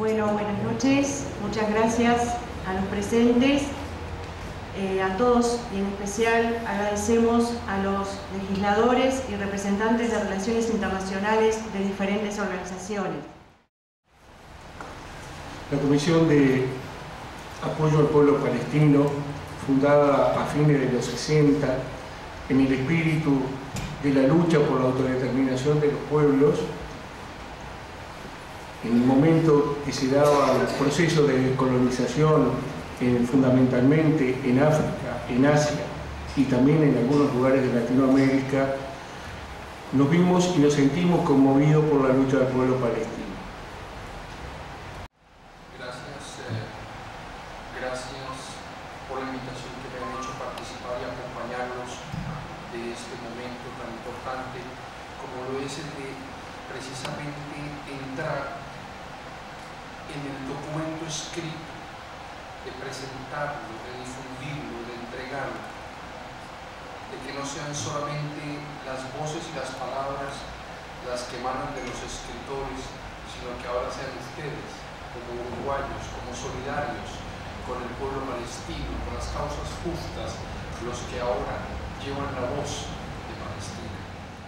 Bueno, buenas noches. Muchas gracias a los presentes. A todos y en especial agradecemos a los legisladores y representantes de relaciones internacionales de diferentes organizaciones. La Comisión de Apoyo al Pueblo Palestino, fundada a fines de los 60, en el espíritu de la lucha por la autodeterminación de los pueblos, en el momento que se daba el proceso de descolonización, fundamentalmente en África, en Asia y también en algunos lugares de Latinoamérica, nos vimos y nos sentimos conmovidos por la lucha del pueblo palestino. Gracias por la invitación que me han hecho a participar y acompañarlos de este momento tan importante como lo es el de precisamente entrar en el documento escrito, de presentarlo, de difundirlo, de entregarlo, de que no sean solamente las voces y las palabras las que emanan de los escritores, sino que ahora sean ustedes, como uruguayos, como solidarios con el pueblo palestino, con las causas justas, los que ahora llevan la voz de Palestina.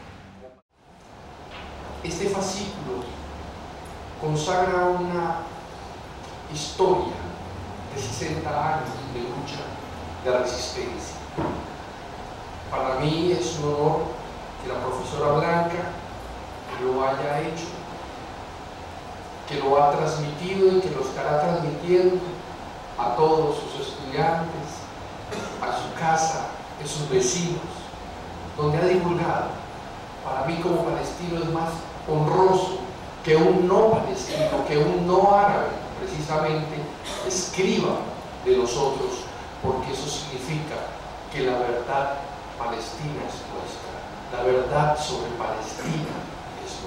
Este fascículo consagra una historia de 60 años de lucha, de resistencia. Para mí es un honor que la profesora Blanca lo haya hecho, que lo ha transmitido y que lo estará transmitiendo a todos sus estudiantes, a su casa, a sus vecinos, donde ha divulgado. Para mí como palestino es más honroso que un no palestino, que un no árabe, precisamente, escriba de nosotros, porque eso significa que la verdad palestina es nuestra, la verdad sobre Palestina es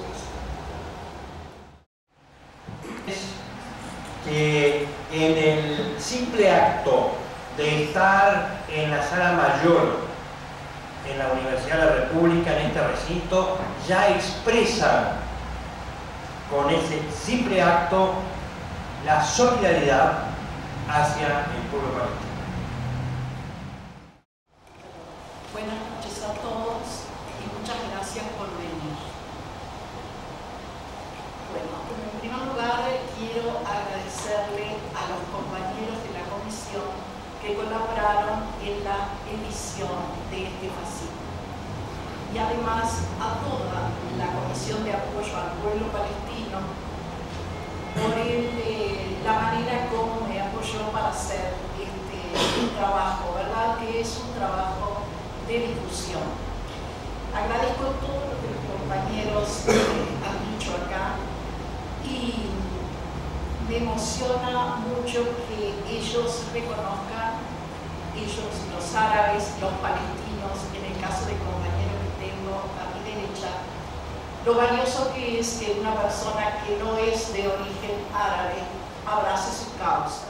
nuestra. Que en el simple acto de estar en la sala mayor en la Universidad de la República, en este recinto, ya expresan con ese simple acto la solidaridad hacia el pueblo palestino. Buenas noches a todos y muchas gracias por venir. Bueno, en primer lugar quiero agradecerle a los compañeros de la comisión que colaboraron en la edición de este fascículo y además a toda la Comisión de Apoyo al Pueblo Palestino por la manera como me apoyó para hacer este trabajo, ¿verdad? Que es un trabajo de difusión. Agradezco todo lo que los compañeros han dicho acá y me emociona mucho que ellos reconozcan, ellos, los árabes, los palestinos, en el caso del compañero que tengo a mi derecha, lo valioso que es que una persona que no es de origen árabe abrace su causa.